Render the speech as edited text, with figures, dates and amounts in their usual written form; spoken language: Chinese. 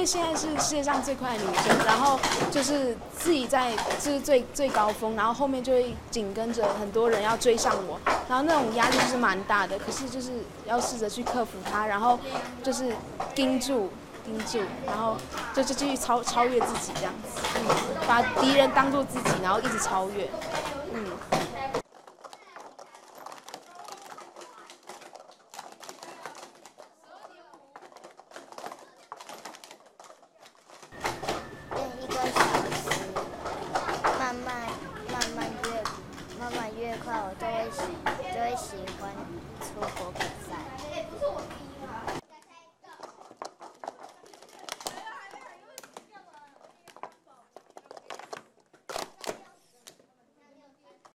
为现在是世界上最快的女生，然后就是自己在就是最高峰，然后后面就会紧跟着很多人要追上我，然后那种压力就是蛮大的。可是就是要试着去克服它，然后就是盯住，然后就继续超越自己这样子，把敌人当做自己，然后一直超越，